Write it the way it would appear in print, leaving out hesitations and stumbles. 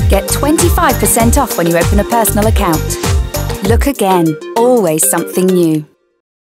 Get 25% off when you open a personal account. Look again, always something new.